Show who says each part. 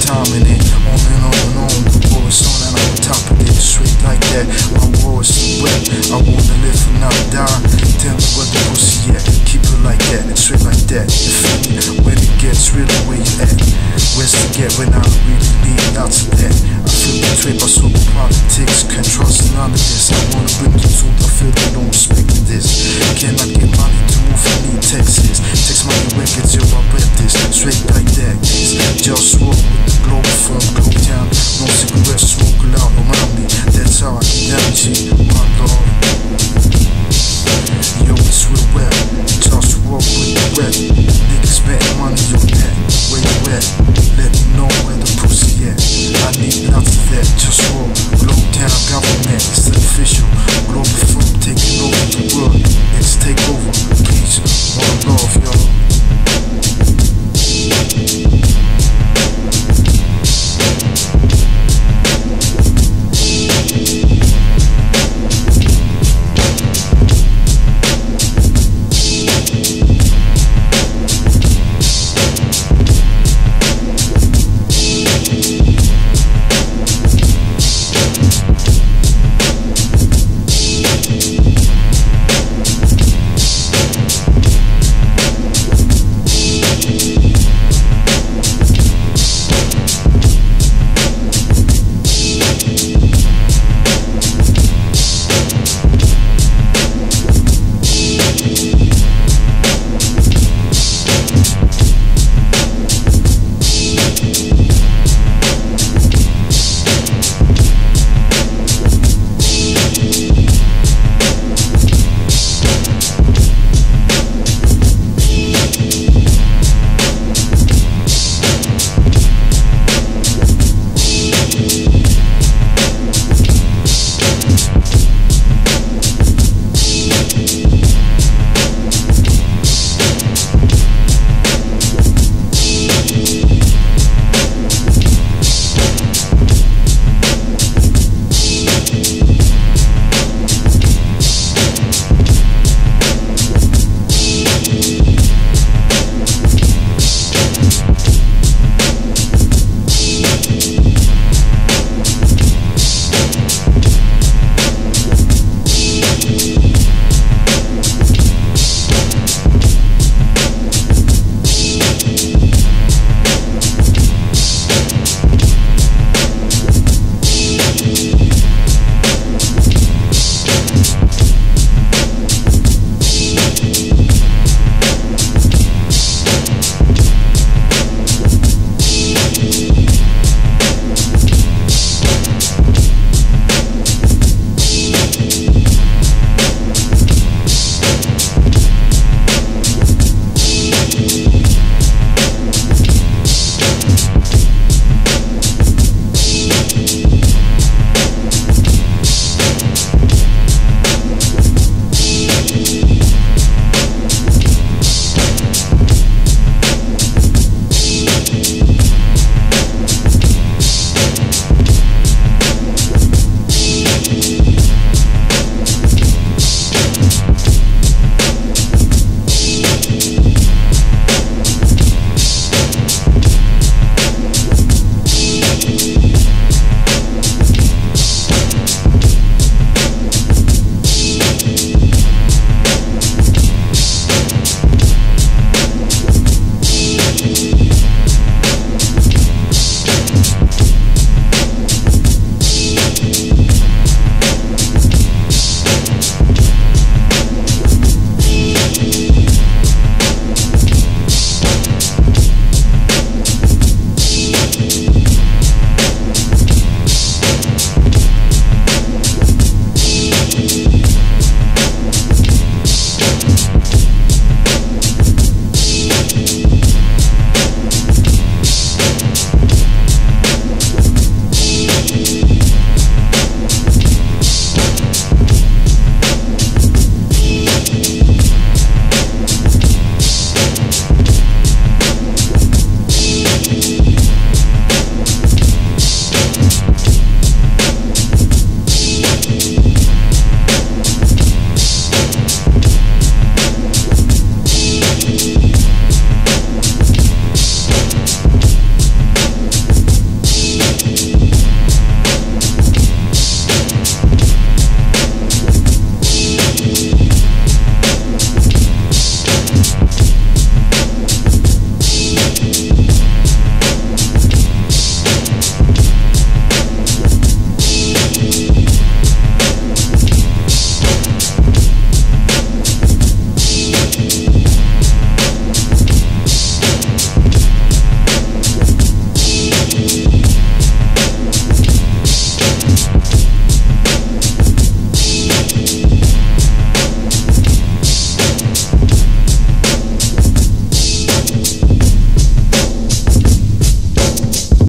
Speaker 1: time and then on and on and on. The war is on and I'm on top of it, straight like that. My war is so wet, I wanna live and not die. Tell me where the pussy at, keep it like that, straight like that. You feel me? When it gets really where you at. Where's to get when I don't really need out to that? I feel betrayed by super politics, can't trust none of this. I wanna bring the truth, I feel they don't respect this. Cannot get money to move, I need Texas. Text money records, yo, I read this, straight like that. JustWar with the Globalfirm.